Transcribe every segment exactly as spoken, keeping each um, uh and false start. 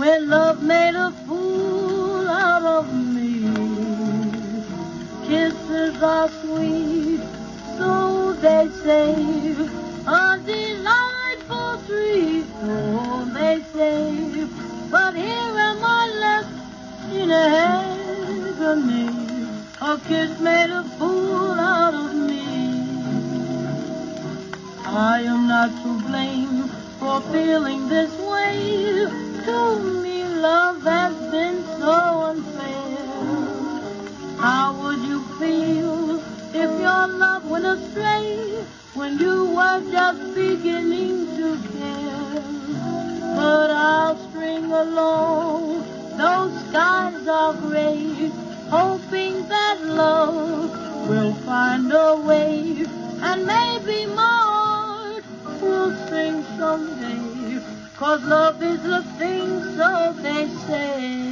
when love made a fool out of me. Kisses are sweet, so they say, a delightful treat, so they say. But here am I left in agony, a kiss made a fool out of me. I am not to blame for feeling this way. To me love has been so unfair. How would you feel if your love went astray when you were just beginning to care? But I'll string along, those skies are gray, hoping that love will find a way, and maybe my heart will sing someday, 'cause love is a thing, so they say.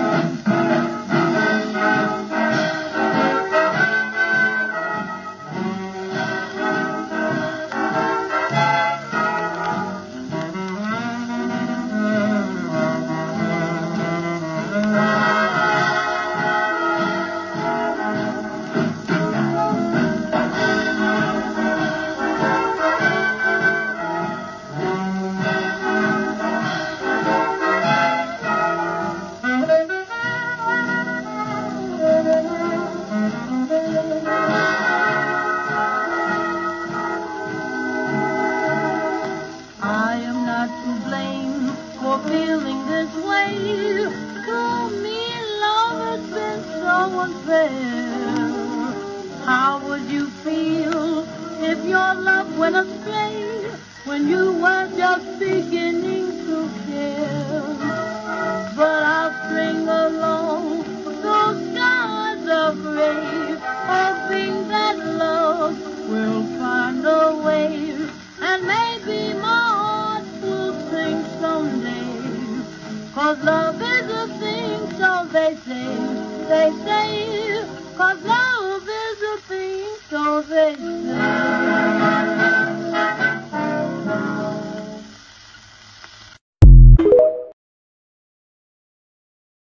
How would you feel if your love went astray when you were just beginning to care? But I'll string along those skies of gray, hoping that love will find a way, and maybe my heart will sing someday, 'cause love is a thing, so they say, they say. 'Cause love is a thing, so they